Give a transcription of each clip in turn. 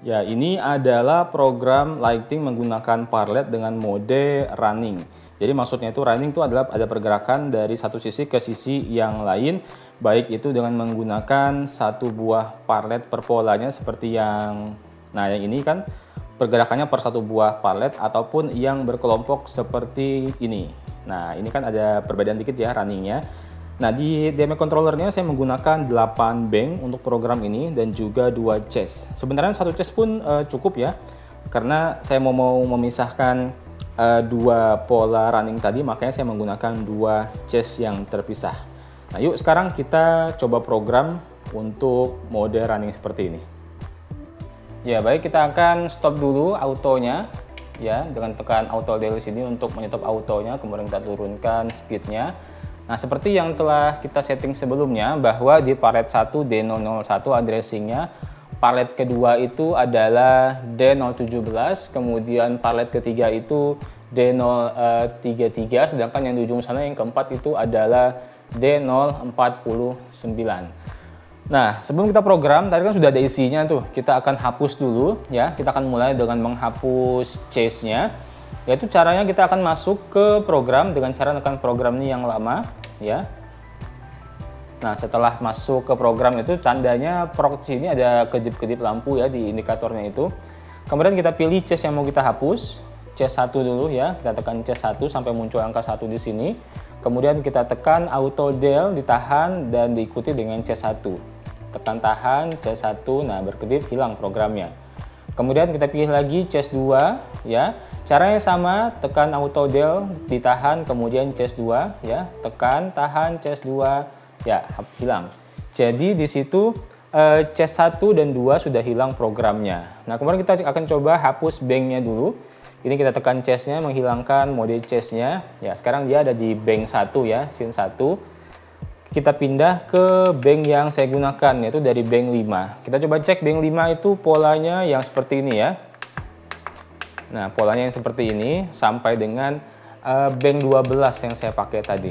Ya, ini adalah program lighting menggunakan parlet dengan mode running. Jadi maksudnya itu running itu adalah ada pergerakan dari satu sisi ke sisi yang lain, baik itu dengan menggunakan satu buah parlet per polanya seperti yang yang ini kan pergerakannya per satu buah parlet ataupun yang berkelompok seperti ini. Nah, ini kan ada perbedaan dikit ya runningnya. Nah, di DMX controllernya saya menggunakan 8 bank untuk program ini dan juga 2 chest. Sebenarnya satu chest pun cukup ya, karena saya mau memisahkan dua pola running tadi, makanya saya menggunakan 2 chest yang terpisah. Nah, yuk sekarang kita coba program untuk mode running seperti ini. Ya, baik, kita akan stop dulu autonya ya, dengan tekan auto del sini untuk menyetop autonya, kemudian kita turunkan speednya. Nah, seperti yang telah kita setting sebelumnya, bahwa di parlet 1 D001 addressingnya, parlet kedua itu adalah D017, kemudian parlet ketiga itu D033, sedangkan yang di ujung sana yang keempat itu adalah D049. Nah, sebelum kita program, tadi kan sudah ada isinya tuh, kita akan hapus dulu ya, kita akan mulai dengan menghapus chase-nya. Yaitu caranya kita akan masuk ke program dengan cara menekan program ini yang lama ya. Nah, setelah masuk ke program itu tandanya proxy ini ada kedip-kedip lampu ya di indikatornya itu. Kemudian kita pilih chest yang mau kita hapus, chest 1 dulu ya. Kita tekan chest 1 sampai muncul angka 1 di sini. Kemudian kita tekan auto del, ditahan dan diikuti dengan chest 1. Tekan tahan chest 1, nah berkedip hilang programnya. Kemudian kita pilih lagi chest 2 ya. Caranya sama, tekan auto del, ditahan, kemudian chest 2 ya, tekan, tahan, chest 2 ya, hilang. Jadi di situ chest 1 dan 2 sudah hilang programnya. Nah, kemudian kita akan coba hapus banknya dulu. Ini kita tekan chestnya, menghilangkan mode chestnya. Ya, sekarang dia ada di bank 1 ya, scene 1. Kita pindah ke bank yang saya gunakan, yaitu dari bank 5. Kita coba cek bank 5 itu polanya yang seperti ini ya. Nah, polanya yang seperti ini sampai dengan bank 12 yang saya pakai tadi.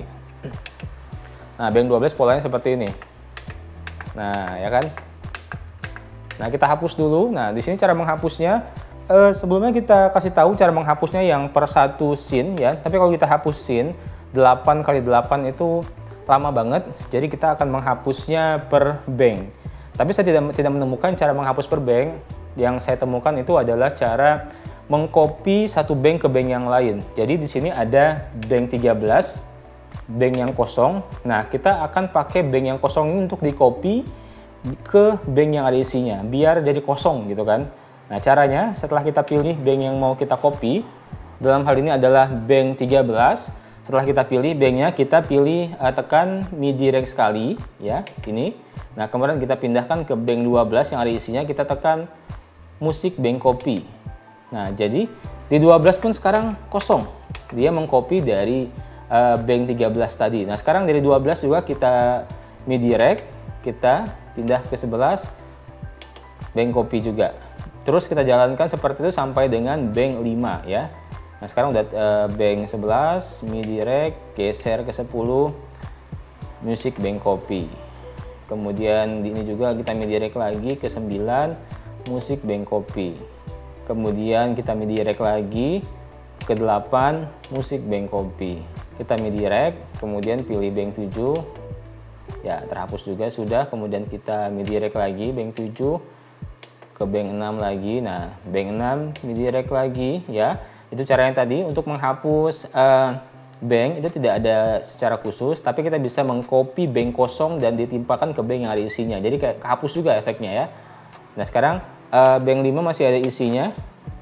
Nah, bank 12 polanya seperti ini. Nah, ya kan? Nah, kita hapus dulu. Nah, di sini cara menghapusnya, sebelumnya kita kasih tahu cara menghapusnya yang per satu scene ya. Tapi kalau kita hapus scene 8 kali 8 itu lama banget. Jadi kita akan menghapusnya per bank. Tapi saya tidak menemukan cara menghapus per bank. Yang saya temukan itu adalah cara mengcopy satu bank ke bank yang lain. Jadi di sini ada bank 13, bank yang kosong. Nah, kita akan pakai bank yang kosong ini untuk di-copy ke bank yang ada isinya, biar jadi kosong gitu kan. Nah, caranya setelah kita pilih bank yang mau kita copy, dalam hal ini adalah bank 13. Setelah kita pilih banknya, kita pilih tekan MIDI rect sekali ya, ini. Nah, kemudian kita pindahkan ke bank 12 yang ada isinya, kita tekan musik bank copy. Nah, jadi di 12 pun sekarang kosong. Dia mengcopy dari bank 13 tadi. Nah, sekarang dari 12 juga kita MIDI rect, kita pindah ke 11, bank copy juga. Terus kita jalankan seperti itu sampai dengan bank 5 ya. Nah, sekarang udah bank 11, MIDI rect, geser ke 10, musik bank copy. Kemudian di ini juga kita MIDI rect lagi ke 9, musik bank copy. Kemudian kita MIDI rect lagi ke 8, musik bank copy. Kita MIDI rect, kemudian pilih bank 7. Ya, terhapus juga sudah. Kemudian kita MIDI rect lagi bank 7 ke bank 6 lagi. Nah, bank 6 MIDI rect lagi ya. Itu caranya tadi untuk menghapus bank itu tidak ada secara khusus, tapi kita bisa mengcopy bank kosong dan ditimpakan ke bank yang ada isinya. Jadi kayak kehapus juga efeknya ya. Nah, sekarang bank 5 masih ada isinya.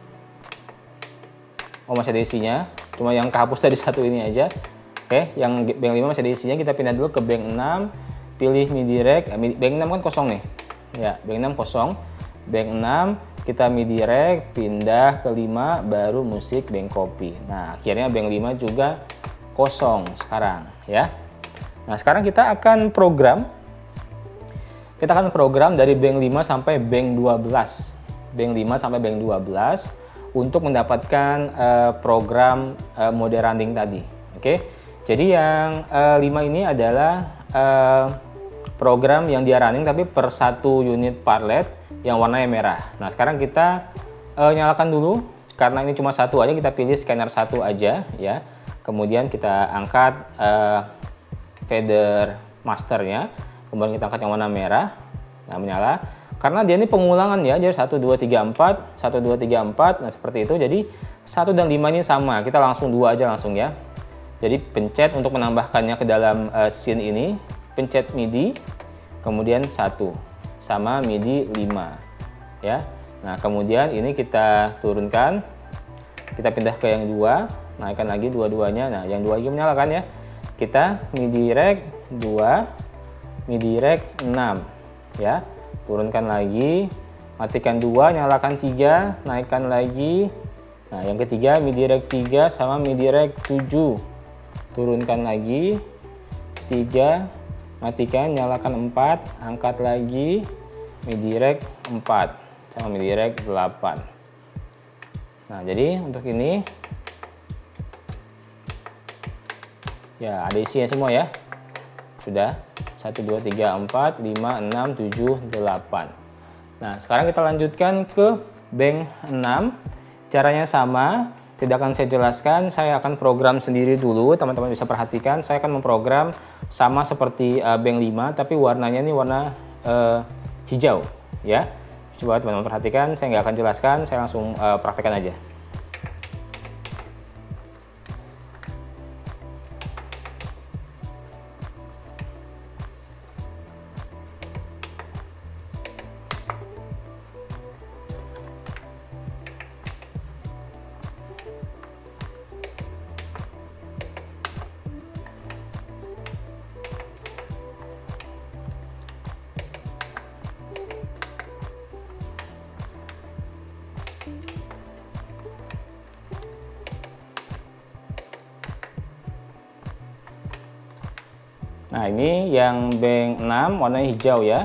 Oh, masih ada isinya. Cuma yang kehapus tadi satu ini aja. Oke, yang bank 5 masih ada isinya. Kita pindah dulu ke bank 6. Pilih MIDI rect. Bank 6 kan kosong nih. Ya, bank 6 kosong. Bank 6 kita MIDI rect, pindah ke 5, baru musik bank copy. Nah, akhirnya bank 5 juga kosong sekarang ya. Nah, sekarang kita akan program. Kita akan program dari bank 5 sampai bank 12. Bank 5 sampai bank 12 untuk mendapatkan program mode running tadi. Oke. Jadi yang 5 ini adalah program yang dia running tapi per satu unit parlet yang warnanya merah. Nah, sekarang kita nyalakan dulu. Karena ini cuma satu aja, kita pilih scanner satu aja ya. Kemudian kita angkat fader masternya. Kemudian kita angkat yang warna merah. Nah, menyala. Karena dia ini pengulangan ya, jadi 1, 2, 3, 4, 1, 2, 3, 4. Nah, seperti itu. Jadi 1 dan 5 ini sama. Kita langsung 2 aja langsung ya. Jadi pencet untuk menambahkannya ke dalam scene ini, pencet MIDI, kemudian 1 sama MIDI 5 ya. Nah, kemudian ini kita turunkan, kita pindah ke yang 2, naikkan lagi dua-duanya. Nah, yang 2 lagi menyalakan ya. Kita MIDI rec 2, MIDI rec 6 ya. Turunkan lagi, matikan 2, nyalakan 3, naikkan lagi. Nah, yang ketiga MIDI rec 3 sama MIDI rec 7. Turunkan lagi 3, matikan, nyalakan 4, angkat lagi MIDI rec 4 sama MIDI rec 8. Nah, jadi untuk ini ya ada isinya semua ya. Sudah 1, 2, 3, 4, 5, 6, 7, 8. Nah, sekarang kita lanjutkan ke bank 6. Caranya sama. Tidak akan saya jelaskan, saya akan program sendiri dulu, teman-teman bisa perhatikan. Saya akan memprogram sama seperti bank 5, tapi warnanya ini warna hijau ya. Coba teman-teman perhatikan, saya nggak akan jelaskan, saya langsung praktekkan aja. Nah, ini yang bank 6 warnanya hijau ya.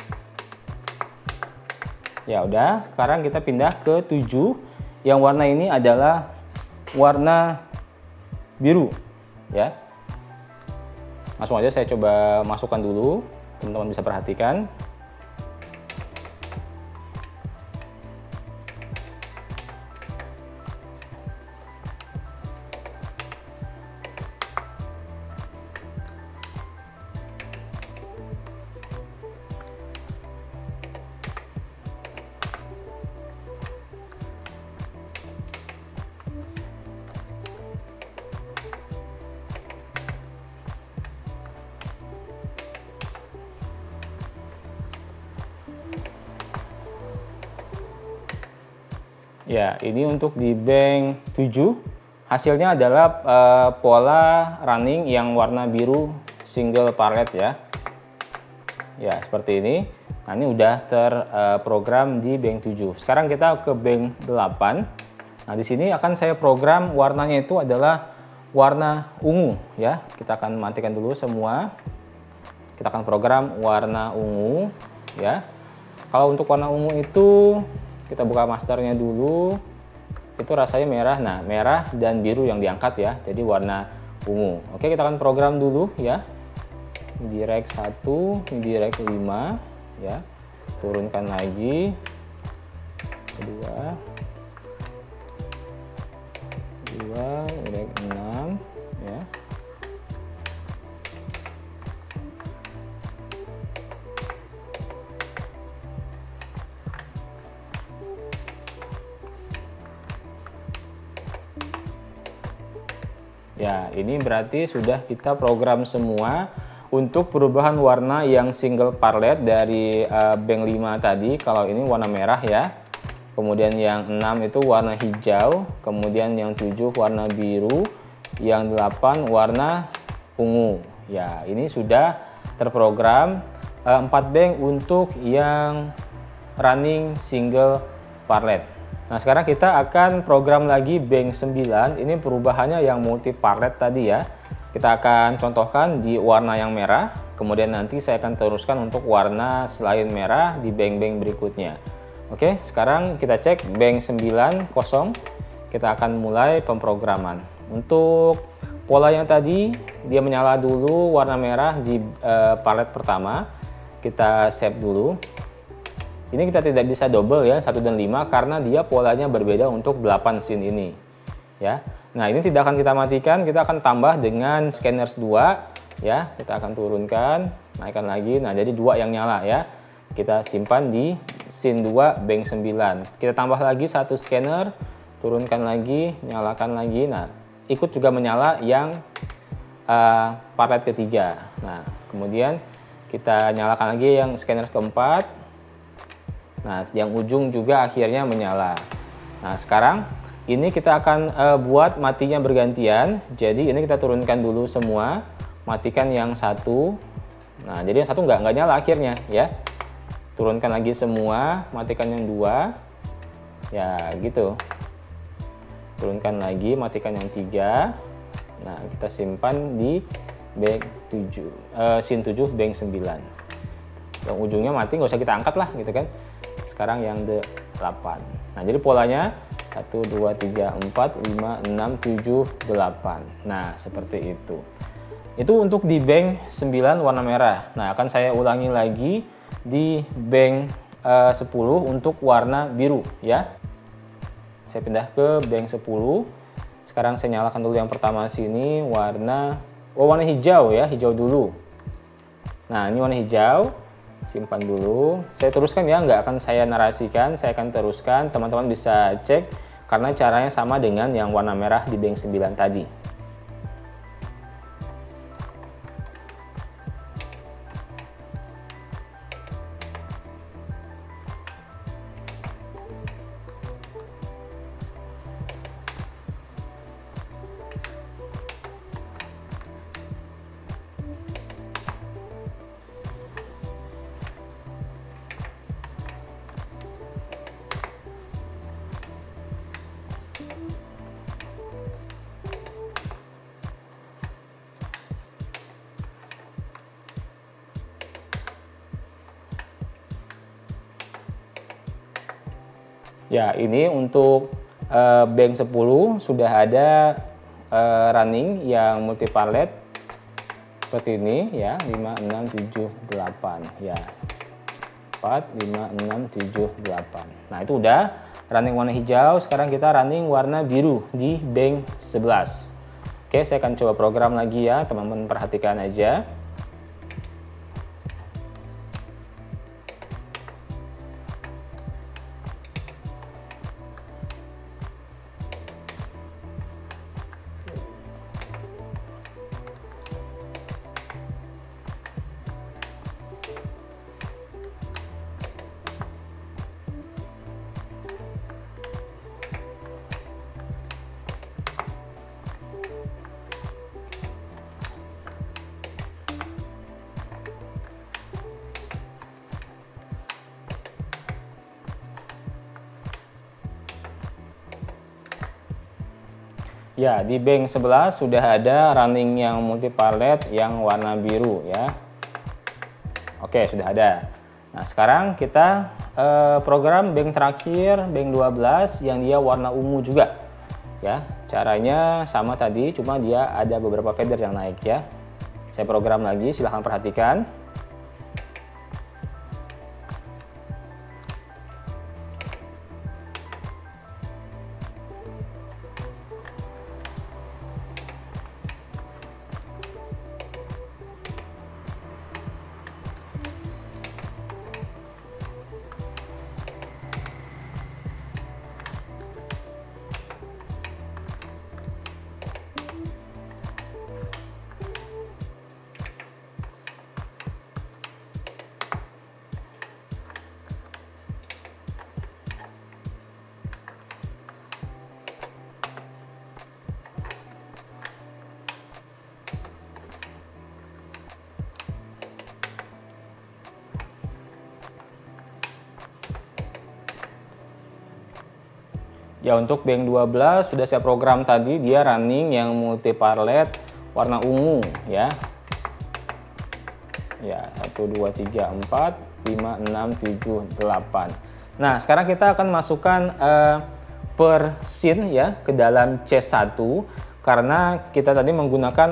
Ya udah, sekarang kita pindah ke 7. Yang warna ini adalah warna biru ya. Langsung aja saya coba masukkan dulu, teman-teman bisa perhatikan. Ya, ini untuk di bank 7 hasilnya adalah pola running yang warna biru single parlet ya. Ya, seperti ini. Nah, ini udah terprogram di bank 7. Sekarang kita ke bank 8. Nah, di sini akan saya program warnanya itu adalah warna ungu ya. Kita akan matikan dulu semua. Kita akan program warna ungu ya. Kalau untuk warna ungu itu kita buka masternya dulu, itu rasanya merah. Nah, merah dan biru yang diangkat ya, jadi warna ungu. Oke, kita akan program dulu ya. MIDI rec 1, MIDI rec 5 ya. Turunkan lagi. 2, MIDI rec 6 ya. Ya, ini berarti sudah kita program semua untuk perubahan warna yang single parlet dari bank 5 tadi. Kalau ini warna merah ya. Kemudian yang 6 itu warna hijau, kemudian yang 7 warna biru, yang 8 warna ungu. Ya, ini sudah terprogram 4 bank untuk yang running single parlet. Nah, sekarang kita akan program lagi bank 9. Ini perubahannya yang multi parlet tadi ya. Kita akan contohkan di warna yang merah. Kemudian nanti saya akan teruskan untuk warna selain merah di bank-bank berikutnya. Oke, sekarang kita cek bank 9 kosong. Kita akan mulai pemrograman. Untuk pola yang tadi, dia menyala dulu warna merah di palet pertama. Kita save dulu. Ini kita tidak bisa double ya 1 dan 5 karena dia polanya berbeda untuk 8 scene ini ya. Nah, ini tidak akan kita matikan, kita akan tambah dengan scanners 2 ya. Kita akan turunkan, naikkan lagi. Nah, jadi 2 yang nyala ya. Kita simpan di scene 2 bank 9. Kita tambah lagi 1 scanner, turunkan lagi, nyalakan lagi. Nah, ikut juga menyala yang parlet ketiga. Nah, kemudian kita nyalakan lagi yang scanner keempat. Nah, yang ujung juga akhirnya menyala. Nah, sekarang ini kita akan buat matinya bergantian. Jadi ini kita turunkan dulu semua, matikan yang satu. Nah, jadi yang satu nggak nyala akhirnya ya. Turunkan lagi semua, matikan yang 2. Ya, gitu. Turunkan lagi, matikan yang 3. Nah, kita simpan di bank 7, scene 7 bank 9. Yang ujungnya mati nggak usah kita angkat lah gitu kan. Sekarang yang 8. Nah, jadi polanya 1, 2, 3, 4, 5, 6, 7, 8. Nah, seperti itu. Itu untuk di bank 9 warna merah. Nah, akan saya ulangi lagi di bank 10 untuk warna biru ya. Saya pindah ke bank 10. Sekarang saya nyalakan dulu yang pertama sini warna hijau ya, hijau dulu. Nah, ini warna hijau. Simpan dulu. Saya teruskan ya, nggak akan saya narasikan, saya akan teruskan. Teman-teman bisa cek karena caranya sama dengan yang warna merah di bank 9 tadi. Ya, ini untuk bank 10 sudah ada running yang multi parlet seperti ini ya, 5, 6, 7, 8 ya. 4, 5, 6, 7, 8. Nah, itu udah running warna hijau. Sekarang kita running warna biru di bank 11. Oke, saya akan coba program lagi ya, teman-teman perhatikan aja. Ya, di bank 11 sudah ada running yang multi parlet yang warna biru ya. Oke, sudah ada. Nah, sekarang kita program bank terakhir, bank 12 yang dia warna ungu juga. Ya, caranya sama tadi, cuma dia ada beberapa feather yang naik ya. Saya program lagi, silahkan perhatikan. Ya, untuk bank 12 sudah saya program tadi, dia running yang multi parlet warna ungu ya. Ya, 1, 2, 3, 4, 5, 6, 7, 8. Nah, sekarang kita akan masukkan per scene ya ke dalam C1 karena kita tadi menggunakan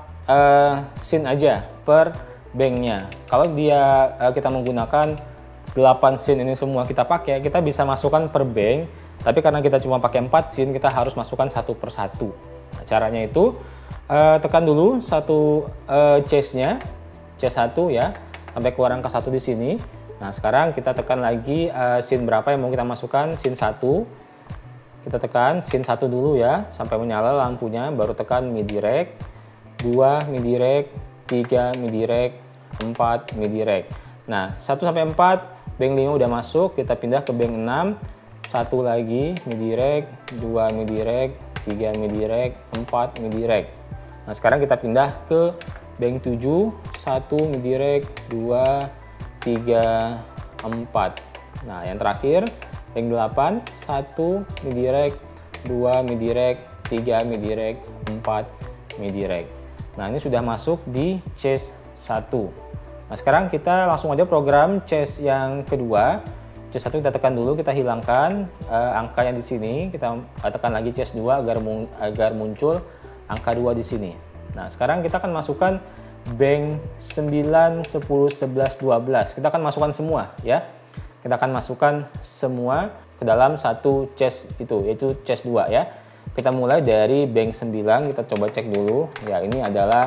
4 scene aja per banknya. Kalau dia kita menggunakan 8 scene ini semua kita pakai, kita bisa masukkan per bank. Tapi karena kita cuma pakai 4 scene, kita harus masukkan satu per satu. Nah, caranya itu tekan dulu satu chase-nya, chase 1 ya, sampai keluar angka 1 di sini. Nah, sekarang kita tekan lagi scene berapa yang mau kita masukkan, scene 1. Kita tekan scene 1 dulu ya, sampai menyala lampunya, baru tekan MIDI rec, 2 MIDI rec, 3 MIDI rec, 4 MIDI rec. Nah, 1 sampai 4, bank 5 udah masuk, kita pindah ke bank 6, 1 lagi MIDI rec, 2 MIDI rec, 3 MIDI rec, 4 MIDI rec. Nah, sekarang kita pindah ke bank 7, 1 MIDI rec, 2, 3, 4. Nah, yang terakhir bank 8, 1 MIDI rec, 2 MIDI rec, 3 MIDI rec, 4 MIDI rec. Nah, ini sudah masuk di chase 1. Nah, sekarang kita langsung aja program chase yang kedua. Chase 1 kita tekan dulu, kita hilangkan angka yang di sini, kita tekan lagi chase 2 agar muncul angka 2 di sini. Nah, sekarang kita akan masukkan bank 9, 10, 11, 12. Kita akan masukkan semua ya. Kita akan masukkan semua ke dalam satu chase itu, yaitu chase 2 ya. Kita mulai dari bank 9, kita coba cek dulu. Ya, ini adalah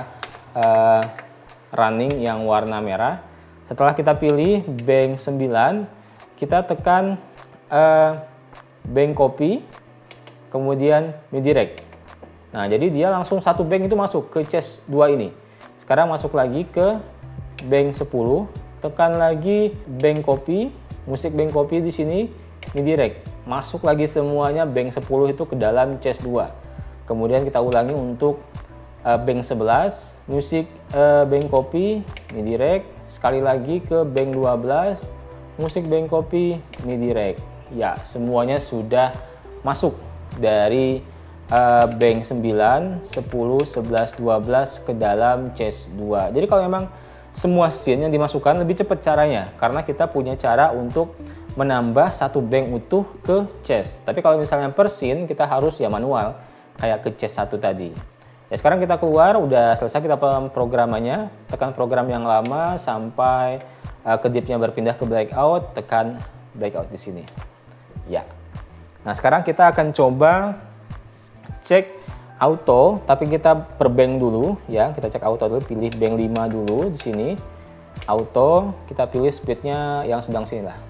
running yang warna merah. Setelah kita pilih bank 9, kita tekan bank copy, kemudian MIDI rec. Nah, jadi dia langsung satu bank itu masuk ke chase 2 ini. Sekarang masuk lagi ke bank 10, tekan lagi bank copy, musik bank copy di sini, MIDI rec. Masuk lagi semuanya bank 10 itu ke dalam chase 2. Kemudian kita ulangi untuk bank 11, musik bank copy, MIDI rec. Sekali lagi ke bank 12, musik bank copy, MIDI rec. Ya, semuanya sudah masuk dari bank 9, 10, 11, 12 ke dalam chase 2. Jadi kalau memang semua scene yang dimasukkan lebih cepat caranya, karena kita punya cara untuk menambah satu bank utuh ke chase. Tapi kalau misalnya per scene kita harus ya manual, kayak ke chase 1 tadi. Ya, sekarang kita keluar, udah selesai kita programannya, tekan program yang lama sampai kedipnya berpindah ke blackout, tekan blackout di sini. Ya. Nah, sekarang kita akan coba cek auto, tapi kita per bank dulu ya. Kita cek auto dulu, pilih bank 5 dulu di sini. Auto, kita pilih speednya yang sedang sini lah.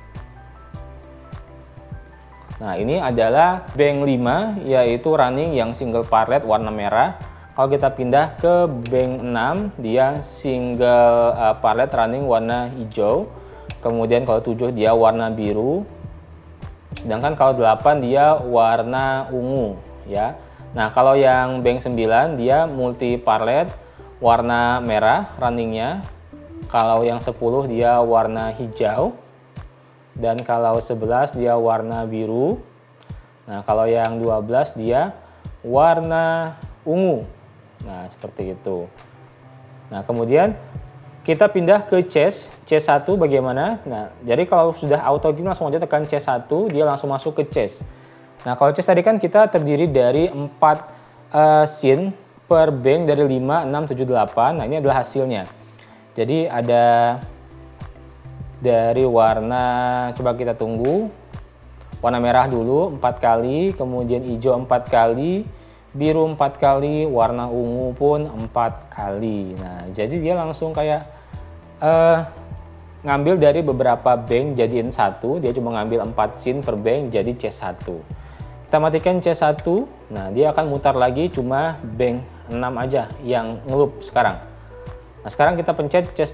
Nah, ini adalah bank 5, yaitu running yang single parlet warna merah. Kalau kita pindah ke bank 6, dia single parlet running warna hijau. Kemudian kalau 7 dia warna biru. Sedangkan kalau 8 dia warna ungu ya. Nah, kalau yang bank 9 dia multi parlet warna merah runningnya. Kalau yang 10 dia warna hijau. Dan kalau 11 dia warna biru. Nah, kalau yang 12 dia warna ungu. Nah, seperti itu. Nah, kemudian kita pindah ke chase 1 bagaimana? Nah, jadi kalau sudah auto gini langsung aja tekan chase 1, dia langsung masuk ke chase. Nah, kalau chase tadi kan kita terdiri dari 4 scene per bank dari 5, 6, 7, 8. Nah, ini adalah hasilnya. Jadi ada dari warna, coba kita tunggu. Warna merah dulu 4 kali, kemudian hijau 4 kali, biru 4 kali, warna ungu pun 4 kali. Nah, jadi dia langsung kayak ngambil dari beberapa bank jadiin satu. Dia cuma ngambil 4 scene per bank jadi C1. Kita matikan C1. Nah, dia akan mutar lagi cuma bank 6 aja yang ngeloop sekarang. Nah, sekarang kita pencet C2.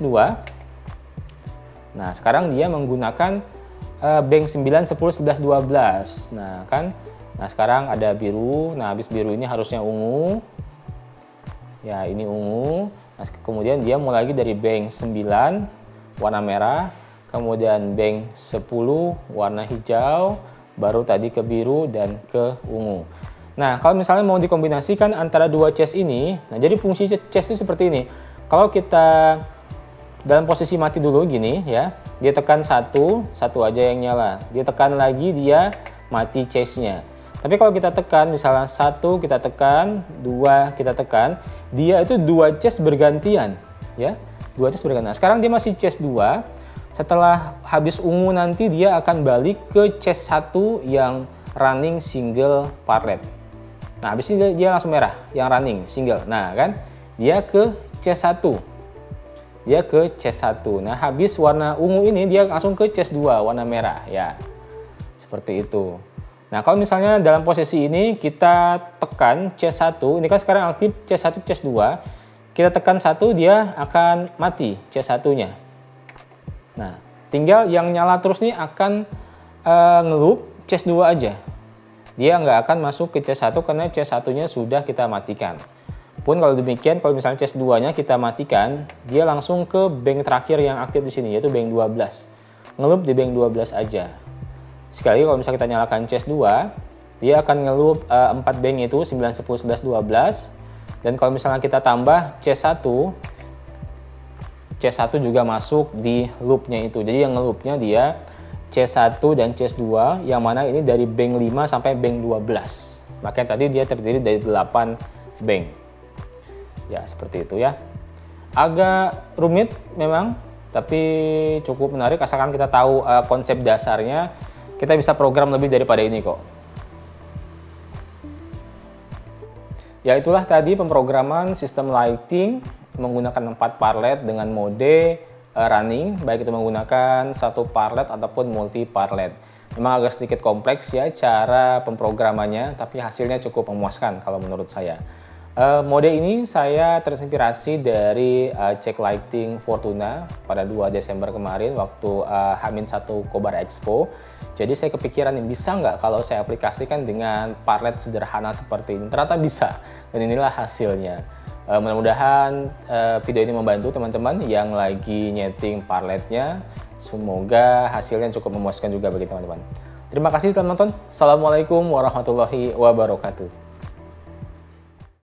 Nah, sekarang dia menggunakan bank 9, 10, 11, 12. Nah, kan. Nah, sekarang ada biru. Nah, habis biru ini harusnya ungu. Ya, ini ungu. Nah, kemudian dia mulai lagi dari bank 9 warna merah, kemudian bank 10 warna hijau, baru tadi ke biru dan ke ungu. Nah, kalau misalnya mau dikombinasikan antara dua chest ini, nah jadi fungsi chest ini seperti ini. Kalau kita dalam posisi mati dulu gini ya, dia tekan satu aja yang nyala. Dia tekan lagi, dia mati chestnya. Tapi kalau kita tekan, misalnya 1 kita tekan, 2 kita tekan, dia itu 2 chest bergantian ya. 2 chest bergantian. Nah, sekarang dia masih chest 2. Setelah habis ungu nanti dia akan balik ke chest 1 yang running single parlet. Nah, habis ini dia langsung merah yang running single. Nah, kan? Dia ke chest 1. Dia ke chest 1. Nah, habis warna ungu ini dia langsung ke chest 2 warna merah ya. Seperti itu. Nah, kalau misalnya dalam posisi ini kita tekan chest 1, ini kan sekarang aktif chest 1, chest 2. Kita tekan 1 dia akan mati chest 1-nya. Nah, tinggal yang nyala terus nih akan ngeloop chest 2 aja. Dia nggak akan masuk ke chest 1 karena chest 1-nya sudah kita matikan. Pun kalau demikian, kalau misalnya chest 2-nya kita matikan, dia langsung ke bank terakhir yang aktif di sini, yaitu bank 12. Ngeloop di bank 12 aja. Sekali kalau misalnya kita nyalakan chest 2, dia akan ngeloop 4 bank itu 9, 10, 11, 12. Dan kalau misalnya kita tambah chest 1, chest 1 juga masuk di loopnya itu. Jadi yang ngeloopnya dia chest 1 dan chest 2, yang mana ini dari bank 5 sampai bank 12. Makanya tadi dia terdiri dari 8 bank. Ya, seperti itu ya. Agak rumit memang, tapi cukup menarik asalkan kita tahu konsep dasarnya. Kita bisa program lebih daripada ini kok. Ya, itulah tadi pemrograman sistem lighting menggunakan 4 parlet dengan mode running, baik itu menggunakan satu parlet ataupun multi parlet. Memang agak sedikit kompleks ya cara pemrogramannya, tapi hasilnya cukup memuaskan kalau menurut saya. Mode ini saya terinspirasi dari Check Lighting Fortuna pada 2 Desember kemarin waktu H-1 Kobar Expo. Jadi saya kepikiran bisa nggak kalau saya aplikasikan dengan parlet sederhana seperti ini. Ternyata bisa, dan inilah hasilnya. Mudah-mudahan video ini membantu teman-teman yang lagi nyeting parletnya. Semoga hasilnya cukup memuaskan juga bagi teman-teman. Terima kasih teman-teman. Assalamualaikum warahmatullahi wabarakatuh.